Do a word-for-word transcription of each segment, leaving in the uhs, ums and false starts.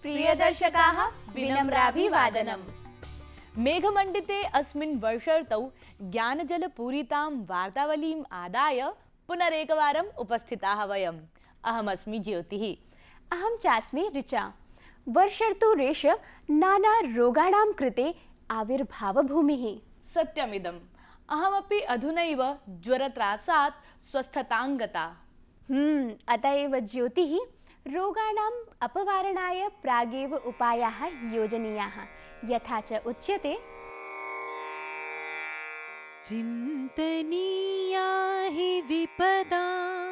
प्रियदर्शकाः विनम्राभिवादनम्। मेघमण्डिते अस्मिन् वर्षर्तौ ज्ञानजलपूरितां वार्तावलीम् आदाय पुनरेकवारम् उपस्थिताः वयम्। अहमस्मि ज्योतिः। अहं चास्मि ऋचा। वर्षर्तुरेष नाना रोगाणां कृते आविर्भावभूमिः। सत्यमिदम्। अहमपि अधुनैव ज्वरत्रासात् स्वस्थताङ्गता। हम्म अत एव ज्योतिः रोगाणाम् अपवारणाय प्रागेव उपायाः योजनीयाः। यथा च उच्यते चिन्तनीया हि विपदा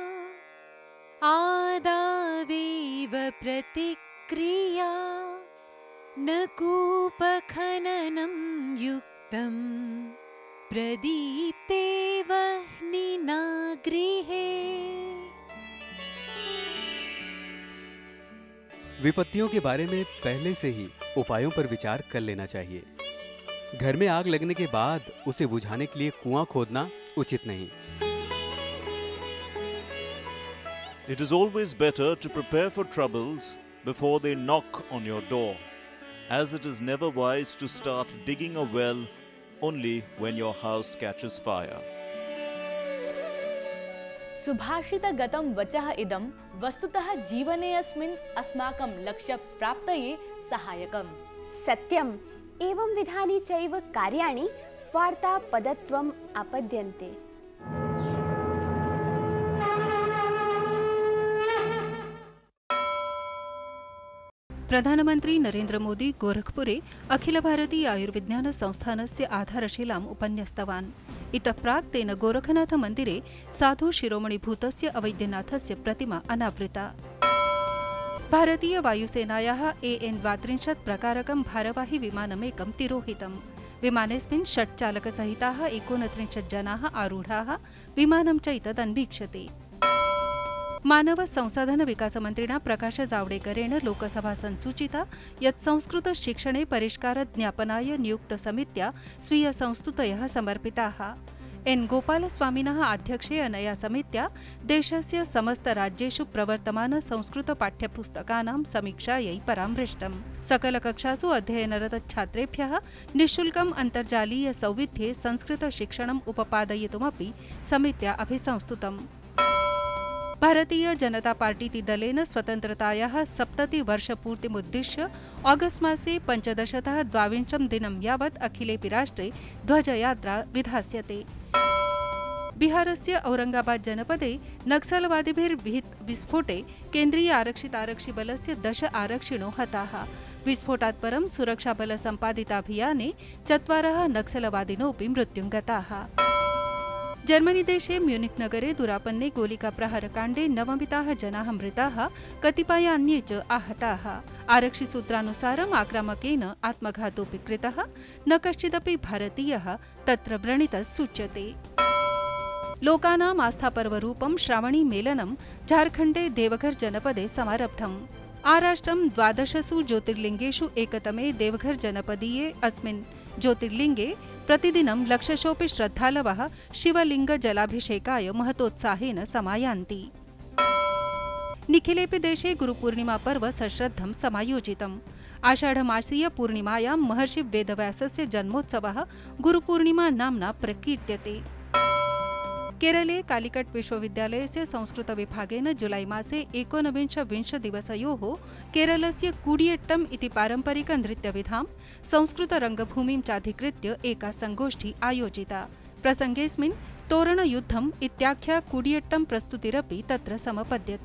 आदावेव प्रतिक्रिया न कूपखननं युक्तं प्रदीप्ते वह्निना गृहे। विपत्तियों के बारे में पहले से ही उपायों पर विचार कर लेना चाहिए। घर में आग लगने के बाद उसे बुझाने के लिए कुआं खोदना उचित नहीं। It is always better to prepare for troubles before they knock on your door, as it is never wise to start digging a well only when your house catches fire. सुभाषितगतं वचः इदं वस्तुतः जीवने अस्मिन् अस्माकं लक्ष्यप्राप्तये सहायकम्। सत्यम्। एवं विधानि चैव कार्याणि वार्तापदत्वम् आपद्यन्ते। प्रधानमंत्री नरेंद्र मोदी गोरखपुरे अखिल भारतीय आयुर्विज्ञान संस्थानस्य आधारशिलाम् उपन्यस्तवान्। इतः प्राक् तेन गोरखनाथ मन्दिरे साधु शिरोमणिभूतस्य अवैद्यनाथस्य प्रतिमा अनावृता। भारतीय वायुसेनायाः ए एन् द्वात्रिंशत् प्रकारकं भारवाहि विमानमेकं तिरोहितम्। विमानेऽस्मिन् षट् चालकसहिताः एकोनत्रिंशत् जनाः आरूढाः। विमानं च इतत् अन्वीक्षते। मानव संसाधन विकास मंत्रिणा प्रकाश जावडेकरेण लोकसभा संसूचिता यत् संस्कृत शिक्षणे परिष्कार ज्ञापनाय नियुक्त समित्या स्वीय संस्तुतयः समर्पिताः। एन् गोपालस्वामिनः आध्यक्षे अनया समित्या देशस्य समस्त राज्येषु प्रवर्तमान संस्कृत पाठ्यपुस्तकानां समीक्षायै परामृष्टम्। सकलकक्षासु अध्ययनरत छात्रेभ्यः निःशुल्कम् अन्तर्जालीय सौविध्ये संस्कृत शिक्षणम् उपपादयितुमपि समित्या अभिसंस्तुतम्। भारतीय जनता पार्टी दलेन स्वतन्त्रतायाः सप्ततिवर्षपूर्तिमुद्दिश्य ऑगस्ट मासे पञ्चदशतः द्वाविंशं दिनं यावत् अखिलेपि राष्ट्रे ध्वजयात्रा विधास्यते। बिहारस्य औरंगाबाद जनपदे नक्सलवादिभिर्विहित विस्फोटे केन्द्रीय आरक्षितारक्षिबलस्य दश आरक्षिणो हताः। विस्फोटात् परं सुरक्षाबल सम्पादिताभियाने चत्वारः नक्सलवादिनोऽपि मृत्युं गताः। जर्मनी देशे म्यूनिक् नगरे दुरापन्ने गोलिकाप्रहारकाण्डे नवमिताः जनाः मृताः, कतिपयान्ये च आहताः। आरक्षिसूत्रानुसारम् आक्रामकेन आत्मघातोऽपि कृतः। न कश्चिदपि भारतीयः तत्र व्रणितः सूच्यते। लोकानाम् आस्थापर्वरूपं श्रावणी मेलनं झारखण्डे देवघर जनपदे समारब्धम्। आराष्ट्रं द्वादशसु ज्योतिर्लिङ्गेषु एकतमे देवघर जनपदीये अस्मिन् ज्योतिर्लिङ्गे प्रतिदिनं लक्षशोऽपि श्रद्धालवः शिवलिङ्ग जलाभिषेकाय महतोत्साहेन समायान्ति। निखिलेपि देशे गुरुपूर्णिमा पर्व सश्रद्धं समायोजितम्। आषाढमासीय पूर्णिमायां महर्षि वेदव्यासस्य जन्मोत्सवः गुरुपूर्णिमा नाम्ना प्रकीर्त्यते। केरले कालिकट विश्वविद्यालयस्य संस्कृत विभागेन जुलाई मासे एकोनविंश दिवसयोः केरलस्य कूडियट्टम् इति पारम्परिक नृत्यविधां संस्कृत रङ्गभूमिं चाधिकृत्य एका संगोष्ठी आयोजिता। प्रसङ्गेऽस्मिन् तोरणयुद्धम् इत्याख्या कूडियट्टम् प्रस्तुतिरपि तत्र समपद्यत।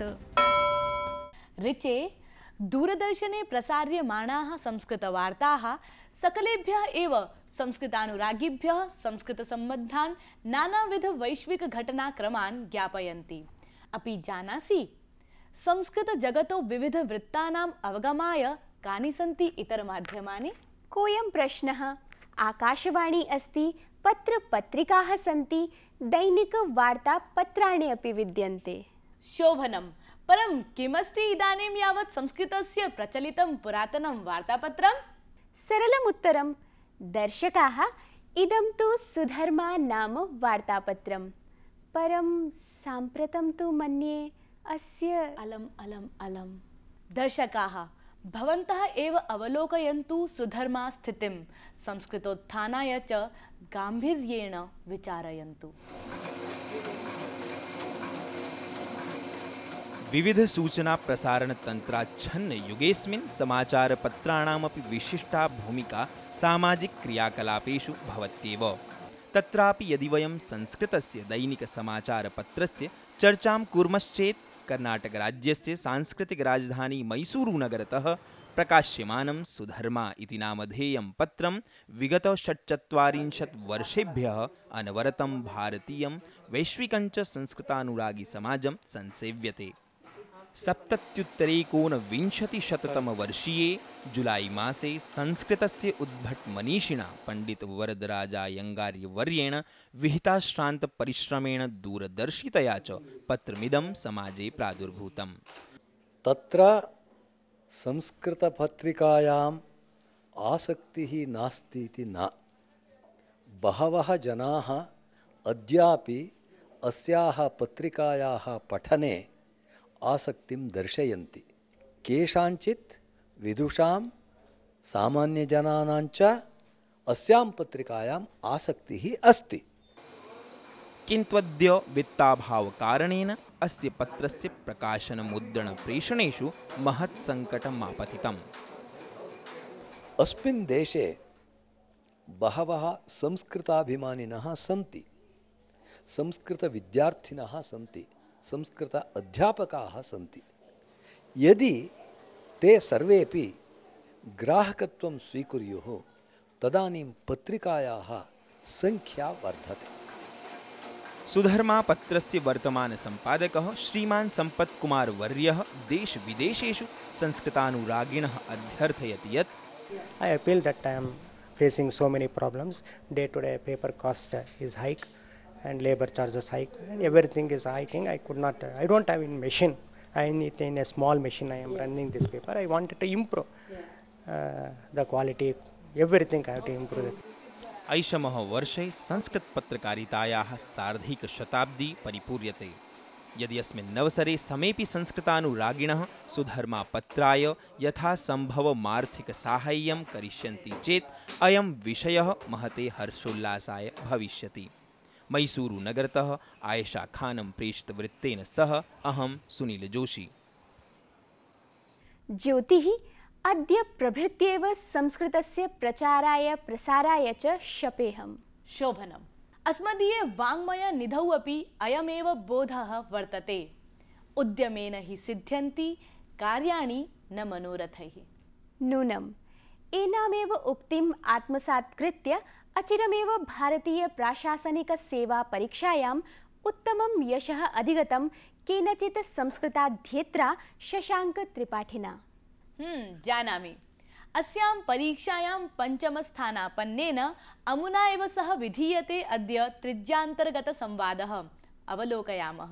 ऋचे दूरदर्शने प्रसार्यमाणाः संस्कृतवार्ताः सकलेभ्यः एव संस्कृतानुरागिभ्यः संस्कृतसम्बद्धान् नानाविध वैश्विक घटनाक्रमान् ज्ञापयन्ति। अपि जानासि संस्कृतजगतो विविधवृत्तानाम् अवगमाय कानि सन्ति इतरमाध्यमानि? कोऽयं प्रश्नः। आकाशवाणी अस्ति, पत्रपत्रिकाः सन्ति, दैनिकवार्तापत्राणि अपि विद्यन्ते। शोभनम्। परं किमस्ति इदानीं यावत् संस्कृतस्य प्रचलितं पुरातनं वार्तापत्रम्? सरलम् उत्तरम्। दर्शकाः, इदं तु सुधर्मा नाम वार्तापत्रम्। परं साम्प्रतं तु मन्ये अस्य अलम् अलम् अलम्। दर्शकाः, भवन्तः एव अवलोकयन्तु सुधर्मा स्थितिं संस्कृतोत्थानाय च गाम्भीर्येण विचारयन्तु। विविध सूचना प्रसारण तंत्राच्छन्न युगेस्मिन् समाचारपत्राणामपि विशिष्टा भूमिका सामाजिक क्रियाकलापेषु भवत्येव। तत्रापि यदि वयं संस्कृतस्य दैनिक समाचारपत्रस्य चर्चां कुर्मश्चेत् कर्नाटकराज्यस्य सांस्कृतिकराजधानी मैसूरुनगरतः प्रकाश्यमानं सुधर्मा इति नामधेयं पत्रं विगत षट्चत्वारिंशत् वर्षेभ्यः अनवरतं भारतीयं वैश्विकञ्च संस्कृतानुरागी समाजं संसेव्यते। सप्तत्युत्तरैकोनविंशतिशततमवर्षीये जुलाई मासे संस्कृतस्य उद्भटमनीषिणा पंडित वरदराजाय्यङ्गार्यवर्येण विहिताश्रान्तपरिश्रमेण दूरदर्शितया च पत्रमिदं समाजे प्रादुर्भूतम्। तत्र संस्कृतपत्रिकायाम् आसक्तिः नास्ति इति न। बहवः जनाः अद्यापि अस्याः पत्रिकायाः पठने आसक्तिं दर्शयन्ति। केषाञ्चित् विदुषां सामान्यजनानां च अस्यां पत्रिकायाम् आसक्तिः अस्ति। किन्तुद्य वित्ताभावकारणेन अस्य पत्रस्य प्रकाशनमुद्रणप्रेषणेषु महत् सङ्कटम् आपतितम्। अस्मिन् देशे बहवः संस्कृताभिमानिनः सन्ति, संस्कृतविद्यार्थिनः सन्ति, संस्कृत अध्यापकाः सन्ति। यदि ते सर्वेपि ग्राहकत्वं स्वीकुर्युः तदानीं पत्रिकायाः संख्या वर्धते। सुधर्मा पत्रस्य वर्तमान संपादकः श्रीमान् सम्पत् कुमार वर्यः देश विदेशेषु संस्कृतानुरागिणः अध्यर्थयति यत् I appeal that I am facing so many problems. Day to day paper cost is hike and labor charges hike and everything is hiking. I could not, I don't have a machine. I need in a small machine I am running this paper. I wanted to improve uh, the quality, everything I have to improve it. ऐषमः वर्षे संस्कृतपत्रकारितायाः सार्धैकशताब्दी परिपूर्यते। यदि अस्मिन् अवसरे समेपि संस्कृतानुरागिणः सुधर्मापत्राय यथासम्भवमार्थिकसाहाय्यं करिष्यन्ति चेत् अयं विषयः महते हर्षोल्लासाय भविष्यति। मैसूरुनगरतः आयशा खानं प्रेषितवृत्तेन सह अहं सुनील जोशी। ज्योतिः अद्य प्रभृत्येव संस्कृतस्य प्रचाराय प्रसाराय च शपेहम्। शोभनम्। अस्मदीये वाङ्मय निधौ अपि अयमेव बोधः वर्तते। उद्यमेन हि सिद्ध्यन्ति कार्याणि न मनोरथैः। नूनम् एनामेव उक्तिम् आत्मसात् कृत्य अचिरमेव भारतीय प्राशासनिक सेवा परीक्षायाम् उत्तमं यशः अधिगतं केनचित् संस्कृताध्येत्रा शशाङ्क त्रिपाठिना। हम्म जानामि। अस्यां परीक्षायां पञ्चमस्थानापन्नेन अमुना एव सह विधीयते अद्य त्रिज्यान्तर्गतसंवादः। अवलोकयामः।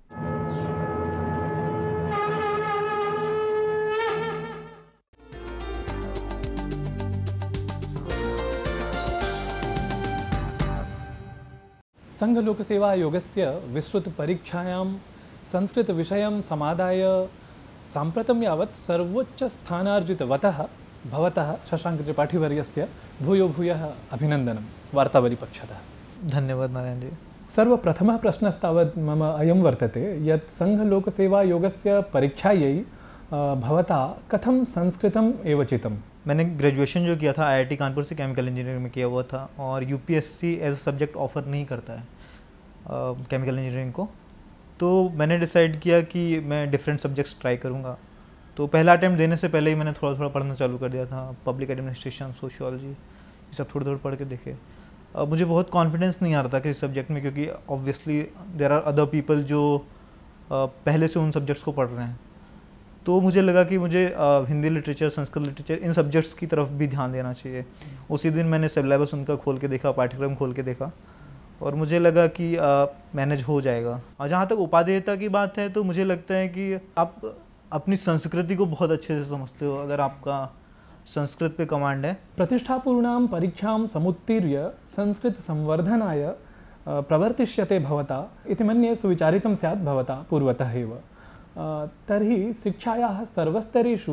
संघ लोकसेवा योगस्य विस्तृत परीक्षायां संस्कृत विषयं समादाय साम्प्रतं यावत् सर्वोच्च स्थानार्जितवतः भवतः शशाङ्क त्रिपाठिवर्यस्य भूयो भूयः अभिनन्दनं वार्तावली पक्षतः। धन्यवाद नारायण जी। सर्वप्रथमः प्रश्नस्तावत् मम अयं वर्तते यत् संघ लोकसेवा योगस्य परीक्षायै भवता कथं संस्कृतम् एव चितं? मैंने ग्रेजुएशन जो किया था आईआईटी कानपुर से केमिकल इंजीनियरिंग में किया हुआ था और यूपीएससी एज सब्जेक्ट ऑफर नहीं करता है केमिकल इंजीनियरिंग को, तो मैंने डिसाइड किया कि मैं डिफरेंट सब्जेक्ट्स ट्राई करूँगा। तो पहला अटैम्प्ट देने से पहले ही मैंने थोड़ा थोड़ा पढ़ना चालू कर दिया था, पब्लिक एडमिनिस्ट्रेशन, सोशियोलॉजी, ये सब थोड़ी थोड़ी पढ़ के देखे। अब मुझे बहुत कॉन्फिडेंस नहीं आ रहा था किसी सब्जेक्ट में, क्योंकि obviously there are other people जो पहले से उन सब्जेक्ट्स को पढ़ रहे हैं। तो मुझे लगा कि मुझे हिंदी लिटरेचर, संस्कृत लिटरेचर, इन सब्जेक्ट्स की तरफ भी ध्यान देना चाहिए। उसी दिन मैंने सिलेबस उनका खोल के देखा, पाठ्यक्रम खोल के देखा और मुझे लगा कि मैनेज हो जाएगा। और जहाँ तक उपादेयता की बात है तो मुझे लगता है कि आप अपनी संस्कृति को बहुत अच्छे से समझते हो अगर आपका संस्कृत पे कमांड है। प्रतिष्ठापूर्णां परीक्षां समुत्तीर्य संस्कृत संवर्धनाय प्रवर्तिष्यते भवता इति मन्ये सुविचारितं स्यात् भवता पूर्वतः एव। तर्हि शिक्षायाः सर्वस्तरेषु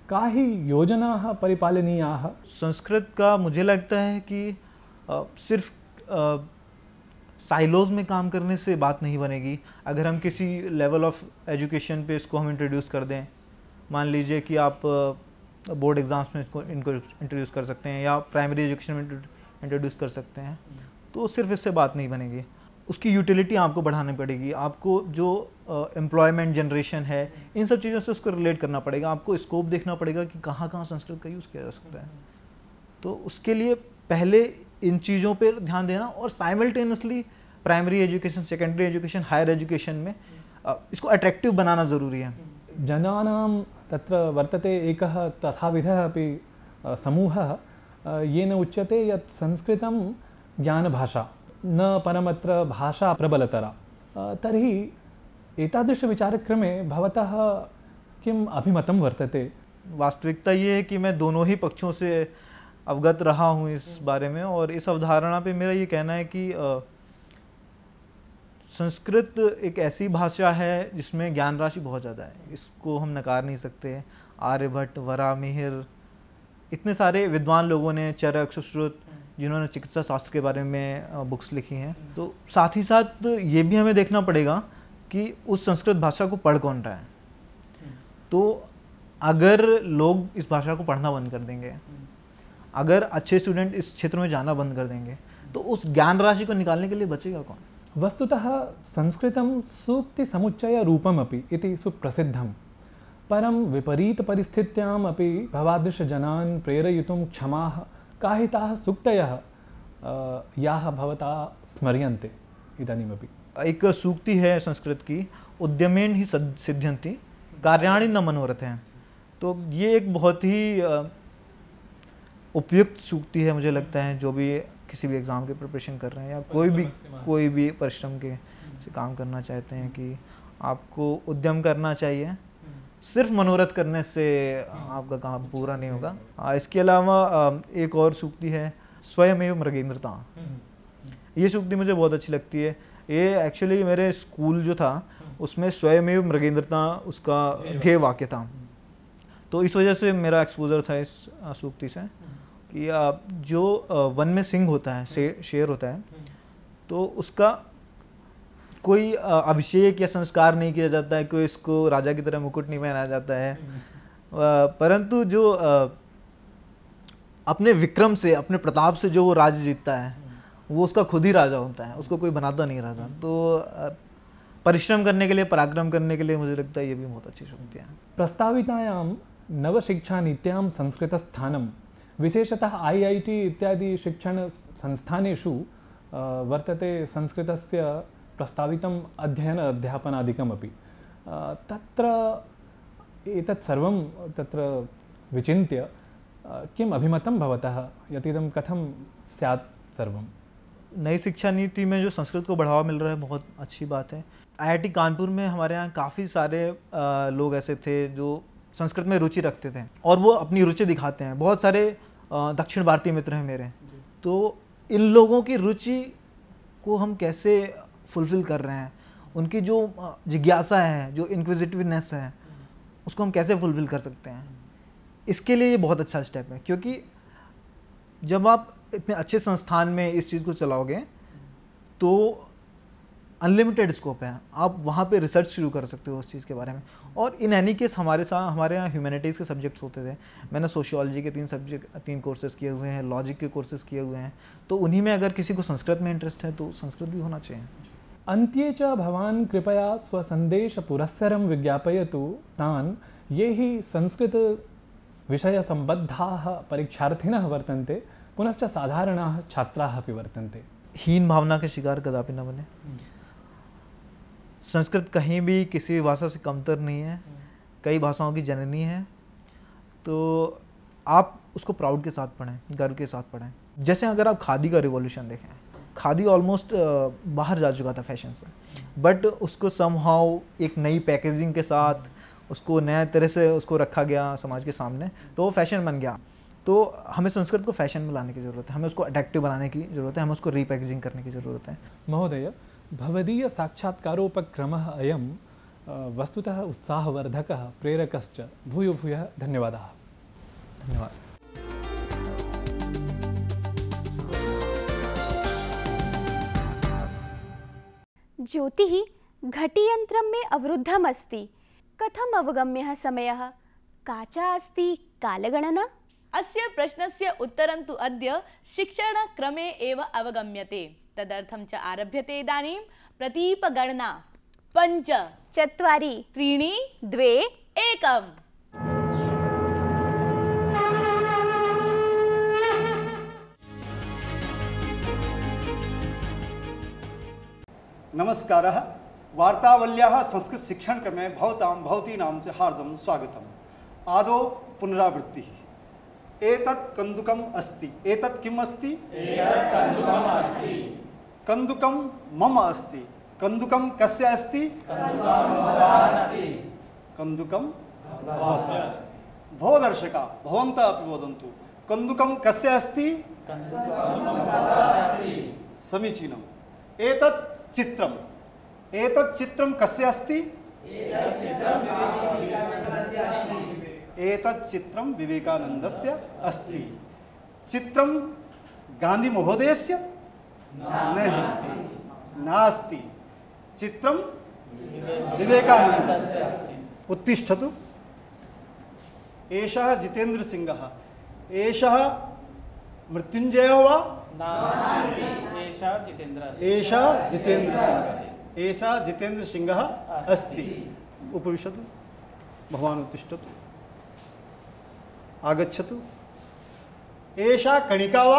का हि योजनाः परिपालनीयाः? संस्कृत का मुझे लगता है कि आ, सिर्फ आ, साइलोज में काम करने से बात नहीं बनेगी। अगर हम किसी लेवल ऑफ एजुकेशन पे इसको हम इंट्रोड्यूस कर दें, मान लीजिए कि आप बोर्ड एग्ज़ाम्स में इसको इनको इंट्रोड्यूस कर सकते हैं या प्राइमरी एजुकेशन में इंट्रोड्यूस कर सकते हैं, तो सिर्फ इससे बात नहीं बनेगी। उसकी यूटिलिटी आपको बढ़ानी पड़ेगी। आपको जो एम्प्लॉयमेंट uh, जनरेशन है, इन सब चीज़ों से उसको रिलेट करना पड़ेगा। आपको स्कोप देखना पड़ेगा कि कहाँ कहाँ संस्कृत का यूज़ किया जा सकता है। तो उसके लिए पहले इन चीज़ों पर ध्यान देना और simultaneously primary education, secondary education, higher education में uh, इसको अट्रैक्टिव बनाना ज़रूरी है। जनानां तत्र वर्तते एकः तथाविधः अपि समूहः येन उच्यते यत् संस्कृतं ज्ञानभाषा न परमत्र भाषा प्रबलतरा। तर्हि एतादृशविचारक्रमे भवतः किम् अभिमतं वर्तते? वास्तविकता ये है कि मैं दोनों ही पक्षों से अवगत रहा हूँ इस बारे में, और इस अवधारणा पे मेरा ये कहना है कि आ, संस्कृत एक ऐसी भाषा है जिसमें ज्ञान राशि बहुत ज़्यादा है, इसको हम नकार नहीं सकते। आर्यभट्ट, वरा, मिहिर, इतने सारे विद्वान लोगों ने, चरक, सुश्रुत, जिन्होंने चिकित्सा शास्त्र के बारे में बुक्स लिखी हैं। तो साथ ही साथ ये भी हमें देखना पड़ेगा कि उस संस्कृत भाषा को पढ़ कौन रहा है। तो अगर लोग इस भाषा को पढ़ना बंद कर देंगे, अगर अच्छे स्टूडेंट इस क्षेत्र में जाना बंद कर देंगे, तो उस ज्ञान राशि को निकालने के लिए बचेगा कौन? वस्तुतः संस्कृतं सूक्ति समुच्चय रूपमपि इति सुप्रसिद्धं, परं विपरीत परिस्थित्याम् अपि भवादृशजनान् प्रेरयितुं क्षमाः काहिताः सूक्तयः याः भवता स्मर्यन्ते इदानीमपि। एक सूक्ति है संस्कृत की, उद्यमेन ही सिद्ध्यन्ति कार्याणि न मनोरथेन। तो ये एक बहुत ही उपयुक्त सूक्ति है मुझे लगता है, जो भी किसी भी एग्ज़ाम के प्रिपरेशन कर रहे हैं या कोई भी कोई भी परिश्रम के से काम करना चाहते हैं कि आपको उद्यम करना चाहिए। सिर्फ मनोरथ करने से आपका काम पूरा नहीं होगा। इसके अलावा एक और सूक्ति है, स्वयमेव मृगेंद्रता। ये सूक्ति मुझे बहुत अच्छी लगती है। ये एक्चुअली मेरे स्कूल जो था उसमें स्वयमेव मृगेंद्रता उसका ध्येय वाक्य था, तो इस वजह से मेरा एक्सपोजर था इस सूक्ति से कि जो वन में सिंह होता है, शे, शेर होता है, तो उसका कोई अभिषेक या संस्कार नहीं किया जाता है, कोई इसको राजा की तरह मुकुट नहीं पहनाया जाता है, परंतु जो अपने विक्रम से, अपने प्रताप से जो वो राज्य जीतता है, वो उसका खुद ही राजा होता है, उसको कोई बनाता नहीं राजा। तो परिश्रम करने के लिए, पराक्रम करने के लिए मुझे लगता है ये भी बहुत अच्छी शक्ति है। प्रस्तावितायां नवशिक्षानीत्यां संस्कृतस्थानं विशेषतः आई आई टी इत्यादि शिक्षण संस्थानेषु वर्तते संस्कृतस्य प्रस्तावितम् अध्ययन अध्यापनादिकमपि। तत्र एतत् सर्वं तत्र विचिन्त्य किम् अभिमतं भवतः, यत् इदं कथं स्यात् सर्वं? नई शिक्षा नीति में जो संस्कृत को बढ़ावा मिल रहा है बहुत अच्छी बात है। आई आई टी कानपुर में हमारे यहाँ काफ़ी सारे आ, लोग ऐसे थे जो संस्कृत में रुचि रखते थे और वो अपनी रुचि दिखाते हैं। बहुत सारे दक्षिण भारतीय मित्र हैं मेरे, तो इन लोगों की रुचि को हम कैसे फुलफिल कर रहे हैं, उनकी जो जिज्ञासा है, जो इनक्विजिटिवनेस है, उसको हम कैसे फुलफिल कर सकते हैं, इसके लिए ये बहुत अच्छा स्टेप है। क्योंकि जब आप इतने अच्छे संस्थान में इस चीज़ को चलाओगे तो अनलिमिटेड स्कोप है, आप वहाँ पे रिसर्च शुरू कर सकते हो उस चीज़ के बारे में। और इन एनी केस हमारे साथ हमारे यहाँ ह्यूमैनिटीज़ के सब्जेक्ट्स होते थे। मैंने सोशियोलॉजी के तीन सब्जेक्ट तीन कोर्सेज़ किए हुए हैं, लॉजिक के कोर्सेज़ किए हुए हैं, तो उन्हीं में अगर किसी को संस्कृत में इंटरेस्ट है तो संस्कृत भी होना चाहिए। अन्त्ये च भवान् कृपया स्वसन्देश पुरस्सरं विज्ञापयतु तान् ये हि संस्कृत विषय संबद्धाः परीक्षार्थिनः वर्तन्ते, पुनश्च साधारणाः छात्राः अपि वर्तन्ते। हीन भावना के शिकार कदापि न बने। संस्कृत कहीं भी किसी भी भाषा से कमतर नहीं है, कई भाषाओं की जननी है, तो आप उसको प्राउड के साथ पढ़ें, गर्व के साथ पढ़ें। जैसे अगर आप खादी का रिवॉल्यूशन देखें, खादी ऑलमोस्ट बाहर जा चुका था फैशन से, बट उसको समहाउ एक नई पैकेजिंग के साथ उसको नया तरह से उसको रखा गया समाज के सामने, तो वो फैशन बन गया। तो हमें संस्कृत को फैशन में लाने की ज़रूरत है, हमें उसको अट्रैक्टिव बनाने की ज़रूरत है, हमें उसको रीपैकेजिंग करने की ज़रूरत है। महोदय, भवदीय साक्षात्कारोपक्रमः अयं वस्तुतः उत्साहवर्धकः प्रेरकश्च। भूयो भूयः धन्यवादाः। धन्यवाद। ज्योतिः घटीयन्त्रं मे अवरुद्धम् अस्ति। कथम् अवगम्यः समयः? काचा अस्ति कालगणना? अस्य प्रश्नस्य उत्तरं तु अद्य शिक्षणक्रमे एव अवगम्यते। तदर्थं च आरभ्यते इदानीं प्रतीपगणना। पञ्च, चत्वारि, त्रीणि, द्वे, एकम्। नमस्कारः। वार्तावल्याः संस्कृत शिक्षण क्रमे भवतां भवतीनां च हार्दं स्वागतम्। आदौ पुनरावृत्तिः। एतत् कन्दुकम् अस्ति। एतत् किम् अस्ति? एतत् कन्दुकम् अस्ति। कन्दुकं मम अस्ति। कन्दुकं कस्य अस्ति? कन्दुकं भवतः अस्ति। कन्दुकं भवतः अस्ति। भो दर्शका, भवन्तः अपि वदन्तु, कन्दुकं कस्य अस्ति? कन्दुकं भवतः अस्ति। समीचीनम्। एतत् चित्रम्। एतत् चित्रं कस्य अस्ति? एतत् चित्रं विवेकानन्दस्य अस्ति। चित्रं गान्धी महोदयस्य नास्ति। नास्ति। चित्रं विवेकानन्दस्य अस्ति। उत्तिष्ठतु। एषः जितेन्द्र सिंहः। एषः मृत्युञ्जयो वा? एषः जितेन्द्र सिंहः। एषः जितेन्द्र सिंहः अस्ति। उपविशतु। भवान् उत्तिष्ठतु। आगच्छतु। एषा कणिका वा?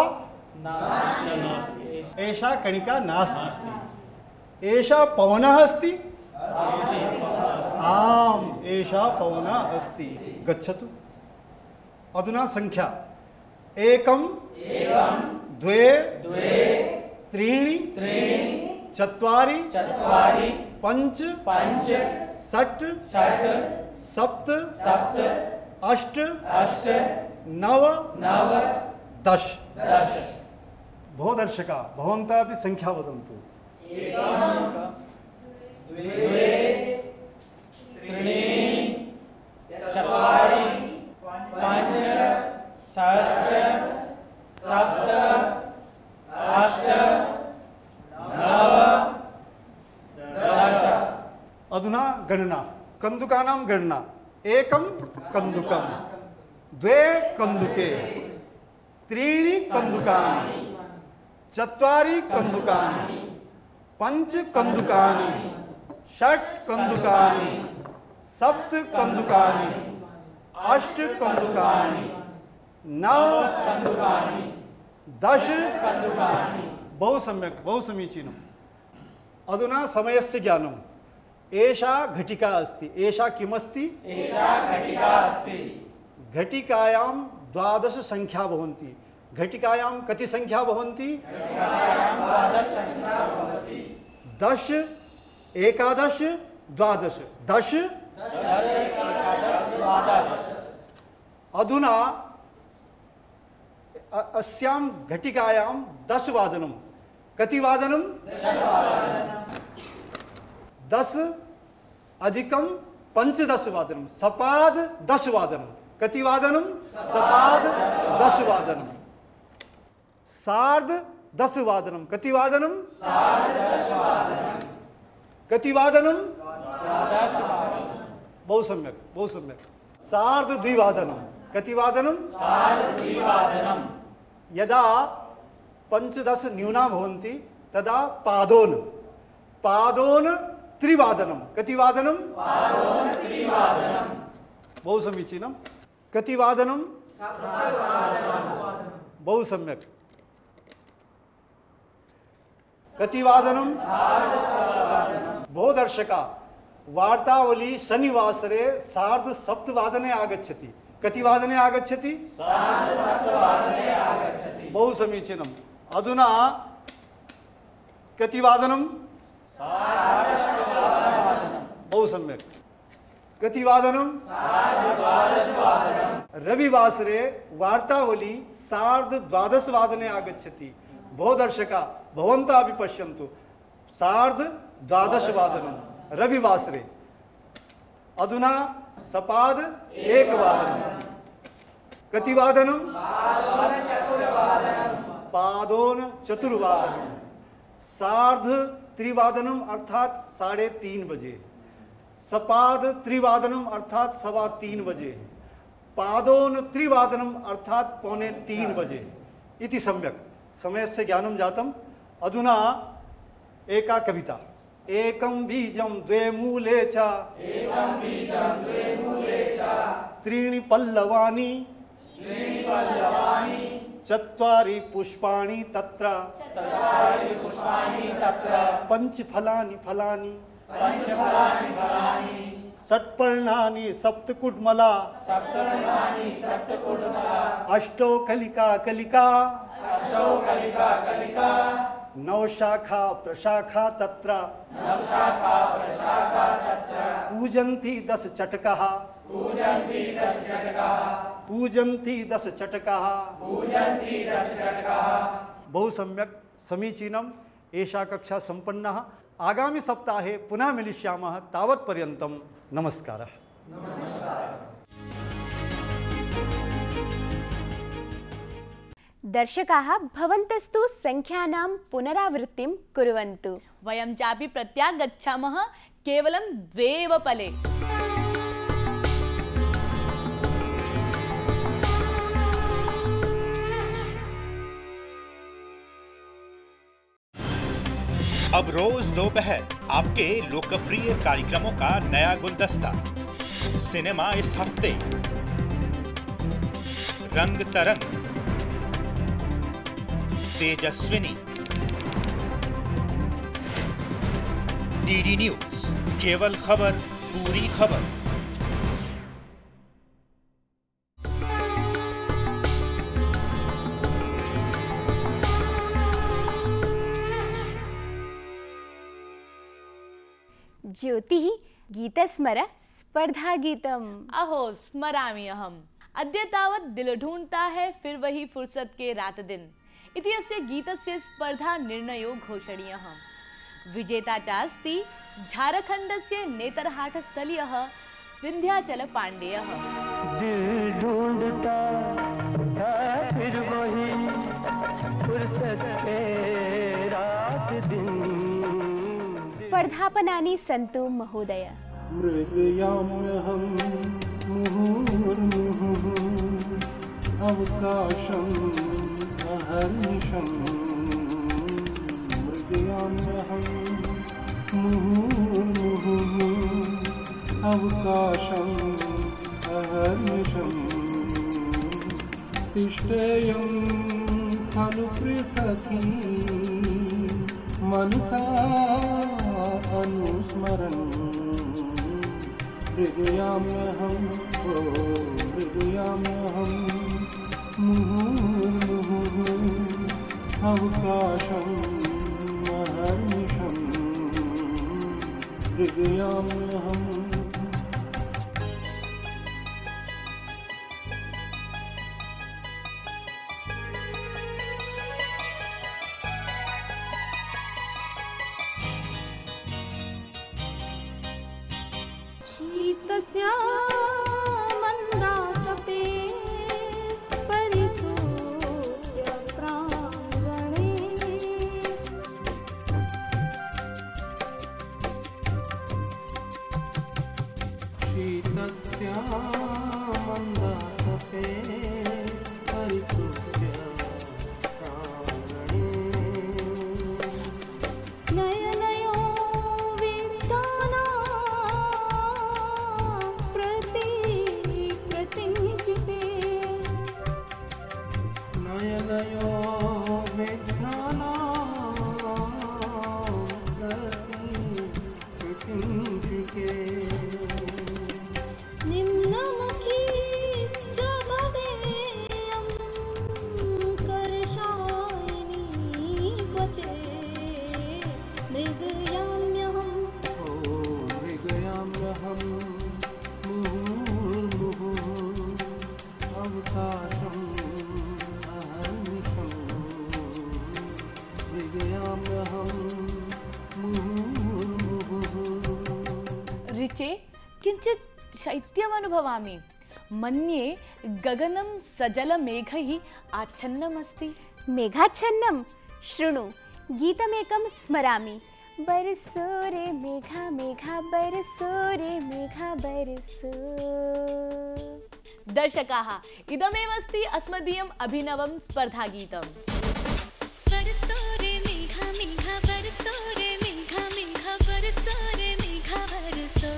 एषा कणिका नास्ति। एषा पवनः अस्ति? आम्, एषा पवनः अस्ति। गच्छतु। अधुना संख्या। एकं, द्वे, त्रीणि, चत्वारि, पञ्च, षट्, सप्त, अष्ट, नव, दश। भो दर्शका, भवन्तः अपि संख्या वदन्तु। सप्त, अष्ट, नव, दश। अधुना गणना। कन्दुकानां गणना। एकं कन्दुकं, द्वे कन्दुके, त्रीणि कन्दुकानि, चत्वारि कन्दुकानि, पञ्च कन्दुकानि, षट् कन्दुकानि, सप्त कन्दुकानि, अष्ट कन्दुकानि, नव कन्दुकानि, दश कन्दुकानि। बहु सम्यक्, बहु समीचीनम्। अधुना समयस्य ज्ञानम्। एषा घटिका अस्ति। एषा किमस्ति? एषा घटिका अस्ति। घटिकायां द्वादश संख्या भवन्ति। घटिकायां कति संख्या भवन्ति? घटिकायां द्वादश संख्या भवति। दश, एकादश, द्वादश। दश, दश, एकादश, द्वादश। अधुना अस्यां घटिकायां दश वादनं। कति वादनं? दश वादनं। दश अधिकं पञ्चदश वादनं। सपाद दश वादनं। कति वादनं? सपाद दश वादनं। सार्ध दश वादनं। कति वादनं? सार्ध दश वादनं। कति वादनं? द्वादश वादनं। बहु सम्यक्, बहु सम्यक्। सार्ध द्विवादनं। कति वादनं? सार्ध द्विवादनं। यदा पञ्चदश न्यूना भवन्ति तदा पादोन। पादोन त्रिवादनं। कति वादनं? पादोन त्रिवादनं। बहु समीचीनं। कति वादनं? बहु सम्यक्। कति वादनं? भो दर्शका, वार्तावली शनिवासरे सार्ध सप्तवादने आगच्छति। कति वादने आगच्छति? सार्ध सप्तवादने आगच्छति। बहु समीचीनम्। अधुना कति वादनं? बहु सम्यक्। कति वादनं? रविवासरे वार्तावली सार्ध द्वादश वादने आगच्छति। भो दर्शका, भवन्तः अपि पश्यन्तु। सार्ध द्वादश वादनं रविवासरे। अधुना सपाद एकवादनम् कतिवादनम् पादोन चतुर्वादनम् सार्ध त्रिवादनम अर्थात साढ़े तीन बजे सपाद त्रिवादनम अर्थात सवा तीन बजे पादोन त्रिवादनम अर्थात पौने तीन बजे इति सम्यक समयस्य ज्ञानं जातम् अधुना एका कविता एकं बीजं द्वे मूले च एकं बीजं द्वे मूले च त्रीणि पल्लवानि त्रीणि पल्लवानि चत्वारि पुष्पाणि तत्र चत्वारि पुष्पाणि तत्र पञ्चफलानि फलानि पञ्चफलानि फलानि षट्पर्णानि सप्तकुड्मला सप्तपर्णानि सप्तकुड्मला अष्टौ कलिका कलिका अष्टौ कलिका कलिका नौ शाखा प्रशाखा तत्र नव शाखा प्रशाखा तत्र पूजन्ति दश चटकाः पूजन्ति दश चटकाः पूजन्ति दश चटकाः पूजन्ति दश चटकाः बहु सम्यक् समीचीनम् एषा कक्षा सम्पन्ना आगामी सप्ताहे पुनः मिलिष्यामः तावत्पर्यन्तं नमस्कारः। दर्शकाः भवन्तस्तु संख्यानां पुनरावृत्तिं कुर्वन्तु। वयं चापि प्रत्यागच्छामः केवलं द्वेव पले। अब रोज दोपहर आपके लोकप्रिय कार्यक्रमों का नया गुलदस्ता। सिनेमा इस हफ्ते रंग तरंग, तेजस्विनी, डीडी न्यूज, केवल खबर पूरी खबर। ज्योति गीतस्मर स्पर्धा गीतम। अहो स्मरामि अहम्। अद्य तावत् दिल ढूंढता है फिर वही फुर्सत के रात दिन इति अस्य गीतस्य स्पर्धा निर्णयो घोषणीयः। विजेता च अस्ति झारखण्डस्य नेतरहाटस्थलीयः विन्ध्याचल पाण्डेयः। दिल ढूंढता है फिर वही फुर्सत के रात दिन। स्पर्धापनानि सन्तु महोदय। मृगयाम्यहं मुहुर्मुहुः अवकाशम् अहर्निशम्। मृगयाम्यहं मुहुर्मुहुः अवकाशम् अहर्निशम्। तिष्ठेयं खलु प्रियसखी मनसा अनुस्मरन्। मृगयाम्यहं ओ मृगयाम्यहं मुहुर्मुहुः अवकाशम् अहर्निशम्। मृगयाम्यहम् शीतस्या मन्दातपे परिसूर्य प्राङ्गणे। शीतस्या मन्दातपे परिसूर्य प्राङ्गणे। नयनयो विताना नयनयो विघ्नाना प्रतिकिंचिके। निम्नमुखी च भवेयं करशायिनी क्वचे। मृगयाम्यहं ओ मृगयाम्यहं मुहुर्मुहुः अवकाशम् अहर्निशम्। मृगयाम्यहं मुहुर्मुहुः। ऋचे किंचित शैत्यम् अनुभवामि। मन्ये गगनं सजलमेघैः आच्छन्नम् अस्ति। मेघाच्छन्नं? शृणु, गीतमेकं स्मरामि। बरसो रे मेघा मेघा बरसो रे मेघा बरसो। दर्शकाः, इदमेव अस्ति अस्मदीयम् अभिनवं स्पर्धागीतम्। बरसो रे मेघा मेघा बरसो रे मेघा मेघा बरसो रे मेघा बरसो।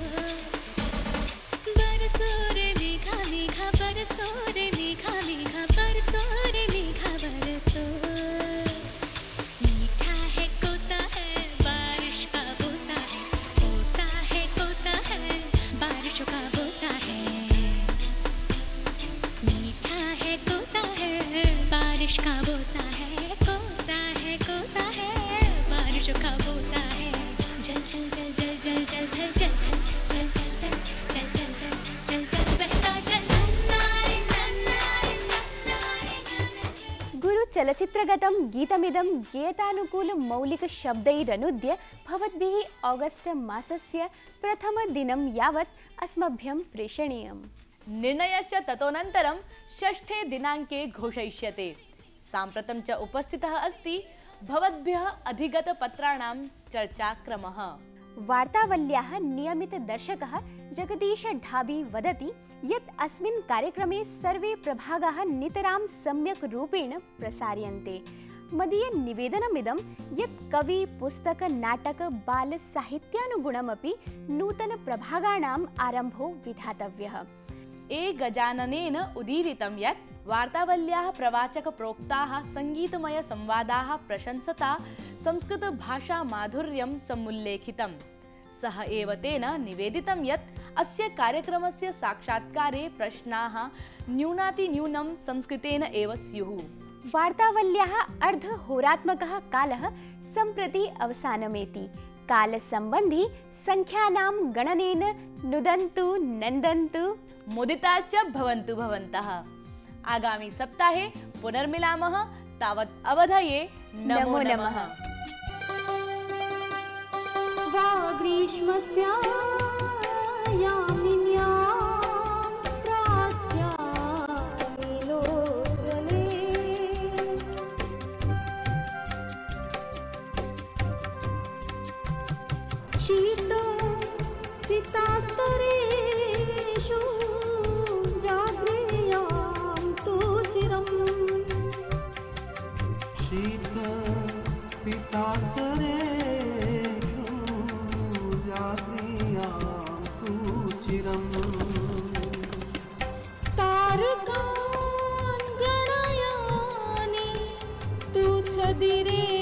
बरसो रे मेघा मेघा बरसो रे मेघा मेघा बरसो रे मेघा बरसो। मीठा है कोसा है बारिश का बोसा है, कोसा है कोसा है बारिशों का बोसा है। मीठा है कोसा है बारिश का बोसा है, कोसा है कोसा है बारिशों का बोसा है। जल जल जल जल जल जल भर जल भर जल जल जल जल जल जल जल जल बहता जल। गुरु चलचित्रगतं गीतमिदं गेयतानुकूल मौलिक शब्दैरनुद्य भवद्भिः ऑगस्ट मासस्य प्रथमदिनं यावत् अस्मभ्यं प्रेषणीयम्। निर्णयश्च ततोऽनन्तरं षष्ठे दिनाङ्के घोषयिष्यते। साम्प्रतं च उपस्थितः अस्ति भवद्भ्यः अधिगतपत्राणां चर्चाक्रमः। वार्तावल्याः नियमितदर्शकः जगदीश ढाबी वदति यत् अस्मिन् कार्यक्रमे सर्वे प्रभागाः नितरां सम्यक् रूपेण प्रसार्यन्ते। मदीय निवेदनमिदं यत् कवि पुस्तक नाटक बाल साहित्यानुगुणमपि नूतन प्रभागाणाम् आरम्भो विधातव्यः। ए गजाननेन उदीरितं यत् वार्तावल्याः प्रवाचक प्रोक्ताः संगीतमय संवादाः प्रशंसता संस्कृत भाषा माधुर्यं समुल्लेखितम्। सः एव तेन निवेदितं यत् अस्य कार्यक्रमस्य साक्षात्कारे प्रश्नाः न्यूनातिन्यूनं संस्कृतेन एव स्युः। वार्तावल्याः अर्धहोरात्मकः कालः सम्प्रति अवसानमेति। कालसम्बन्धी संख्यानां गणनेन नुदन्तु नन्दन्तु मुदिताश्च भवन्तु भवन्तः। आगामी सप्ताहे पुनर्मिलामः। तावत् अवधये नमो नमः। वा ग्रीष्मस्यायामिन्यां प्राच्यानिलोचने शीतो सितास्तरेषु जाग्रेयां तु चिरम्। शीत सितास्तरेषु जाग्रेयां तु चिरम्। तारकान् गणयानि तु छदिरे